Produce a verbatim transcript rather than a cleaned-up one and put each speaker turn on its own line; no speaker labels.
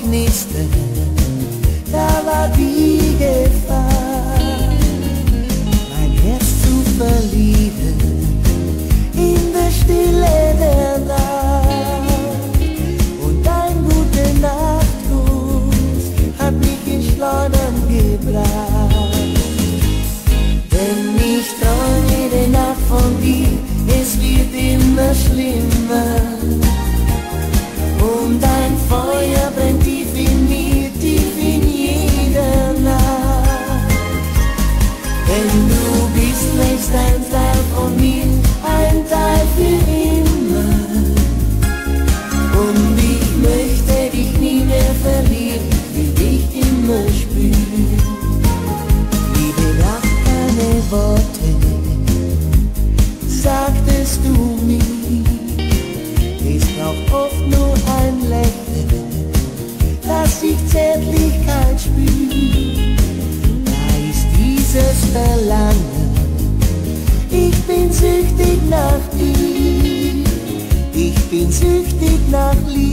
knistern, da war die Gefahr, mein Herz zu verlieren in der Stille der Nacht. Und ein guter Nachtkuss hat mich in Schleudern gebracht. Wenn ich träume jede Nacht von dir, es wird immer schlimmer. Und ein Feuer brennt tief in mir, tief in jeder Nacht. Denn du bist längst ein Teil von mir, ein Teil für immer. Und ich möchte dich nie mehr verlieren, will dich immer spüren. Liebe braucht keine Worte, sagtest du mir. Es braucht oft nur ein Lächeln, dass ich Zärtlichkeit spür. Da ist dieses Verlangen, ich bin süchtig nach dir, ich bin süchtig nach Liebe.